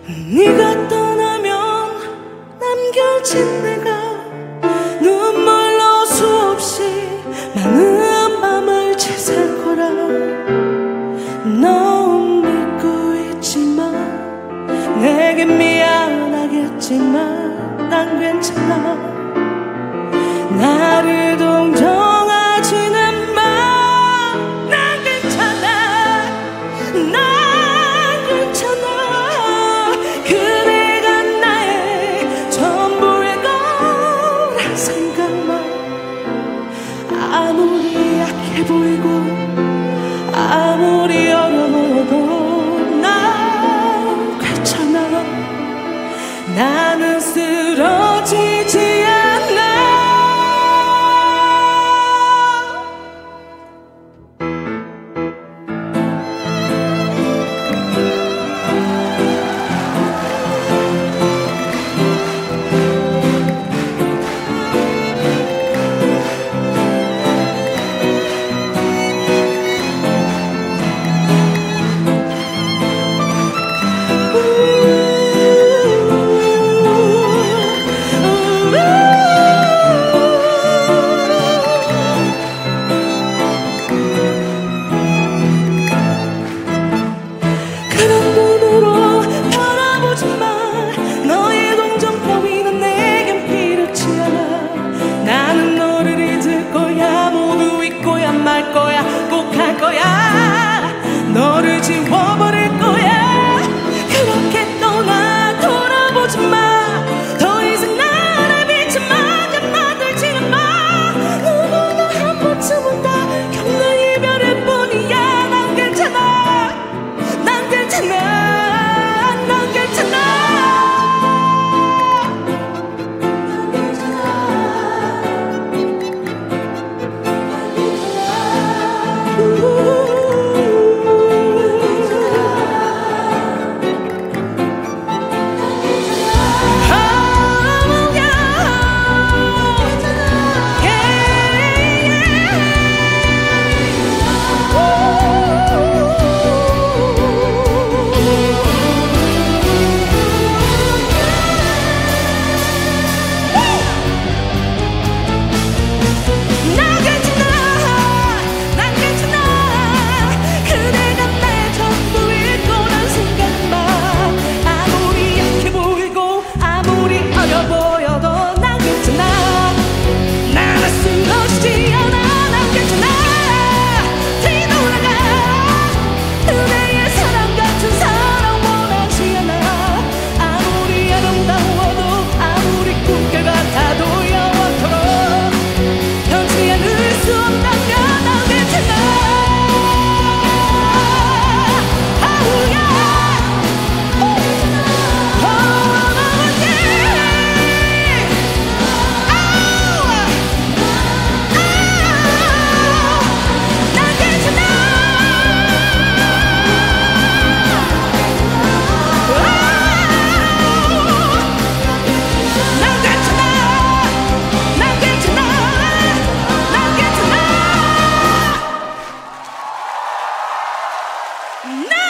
네가 떠나면 남겨진 내가 눈물로 수없이 많은 밤을 지샐 거라. 넌 믿고 있지만 내겐 미안하겠지만 난 괜찮아. 나를 동정하지는 마. 난 괜찮아. 난 괜찮아. 그대가 나의 전부의 거란 생각만. 아무리 약해 보이고 아무리 어려워도 난 괜찮아. 나는 쓰러지지 않아. 말 거야, 꼭 할 거야. 너를 지워버릴 거야. 그렇게 떠나 돌아보지 마. 더 이상 나를 믿지 마. 내 만들지는 마. 누구나 한 번쯤은 다 겪는 이별일 뿐이야. 난 괜찮아. 난 괜찮아. 난 괜찮아. No!